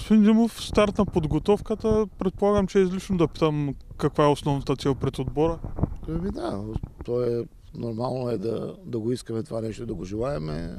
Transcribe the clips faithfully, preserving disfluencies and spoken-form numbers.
Господин Димов, старт на подготовката, предполагам, че е излишно да питам каква е основната цел пред отбора. Ами да, то е нормално е да, да го искаме това нещо, да го желаеме.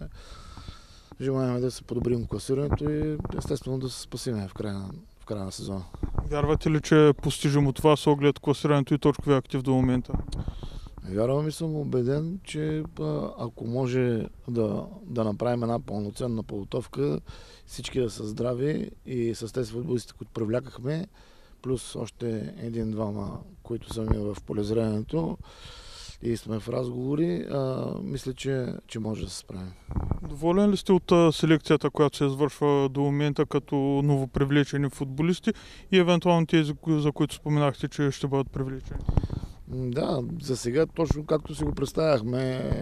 Желаеме да се подобрим класирането и естествено да се спасиме в края на, в края на сезона. Вярвате ли, че е постижимо това с оглед класирането и точковия актив до момента? Вярвам и съм убеден, че ако може да, да направим една пълноценна подготовка, всички да са здрави и с тези футболисти, които привлякахме, плюс още един-двама, които са ми в полезрението и сме в разговори, а, мисля, че, че може да се справим. Доволен ли сте от а, селекцията, която се извършва до момента като новопривлечени футболисти и евентуално тези, за които споменахте, че ще бъдат привлечени? Да, за сега точно както си го представяхме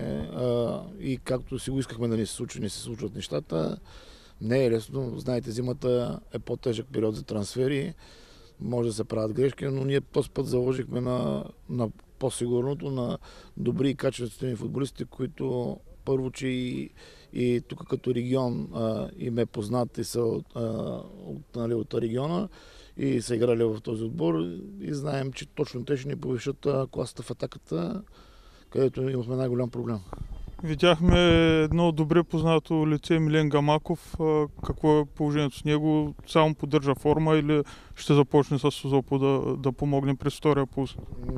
а, и както си го искахме да ни се случи, не се случват нещата. Не е лесно. Знаете, зимата е по-тежък период за трансфери. Може да се правят грешки, но ние този път заложихме на, на по-сигурното, на добри и качествени футболисти, които първо, че и, и тук като регион а, им е познат и са от, а, от, нали, от региона и са играли в този отбор и знаем, че точно те ще ни повишат класата в атаката, където имахме най-голям проблем. Видяхме едно добре познато лице, Милен Гамаков. Какво е положението с него? Само поддържа форма или ще започне с Созопо да, да помогне през втория пулс?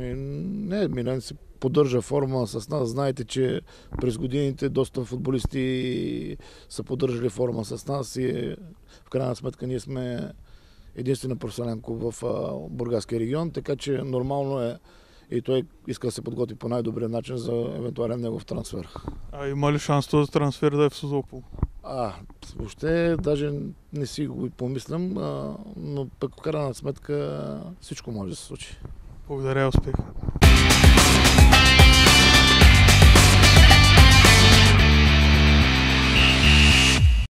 Не, Милен си поддържа форма с нас. Знаете, че през годините доста футболисти са поддържали форма с нас и в крайна сметка ние сме единствен професионален клуб в Бургаския регион, така че нормално е и той иска да се подготви по най-добрия начин за евентуален негов трансфер. А има ли шанс този трансфер да е в Созопол? А, въобще даже не си го помислям, а, но пък в крайна сметка всичко може да се случи. Благодаря, успех!